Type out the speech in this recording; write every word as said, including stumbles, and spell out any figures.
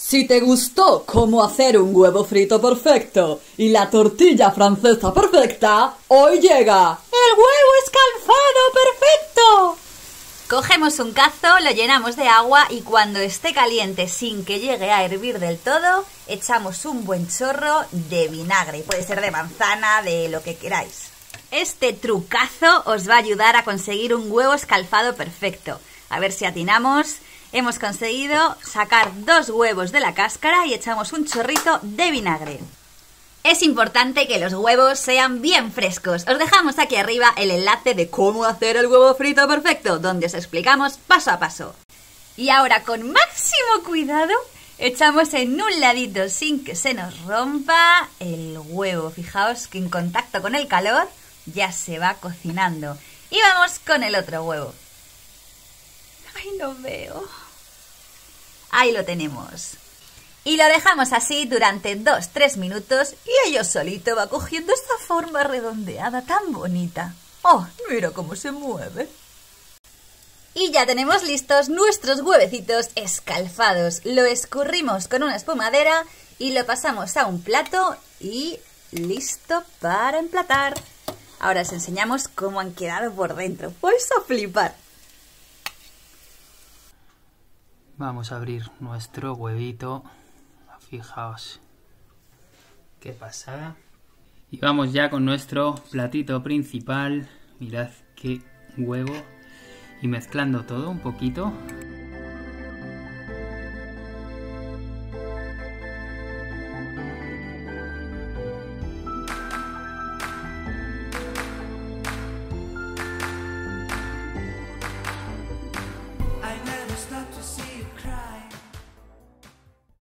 Si te gustó cómo hacer un huevo frito perfecto y la tortilla francesa perfecta, hoy llega el huevo escalfado perfecto. Cogemos un cazo, lo llenamos de agua y cuando esté caliente sin que llegue a hervir del todo, echamos un buen chorro de vinagre. Puede ser de manzana, de lo que queráis. Este trucazo os va a ayudar a conseguir un huevo escalfado perfecto. A ver si atinamos. Hemos conseguido sacar dos huevos de la cáscara y echamos un chorrito de vinagre. Es importante que los huevos sean bien frescos. Os dejamos aquí arriba el enlace de cómo hacer el huevo frito perfecto, donde os explicamos paso a paso. Y ahora, con máximo cuidado, echamos en un ladito sin que se nos rompa el huevo. Fijaos que en contacto con el calor ya se va cocinando. Y vamos con el otro huevo. ¡Ay, no veo! Ahí lo tenemos. Y lo dejamos así durante dos a tres minutos y ello solito va cogiendo esta forma redondeada tan bonita. ¡Oh, mira cómo se mueve! Y ya tenemos listos nuestros huevecitos escalfados. Lo escurrimos con una espumadera y lo pasamos a un plato y listo para emplatar. Ahora os enseñamos cómo han quedado por dentro. ¡Vais a flipar! Vamos a abrir nuestro huevito. Fijaos qué pasada. Y vamos ya con nuestro platito principal. Mirad qué huevo. Y mezclando todo un poquito.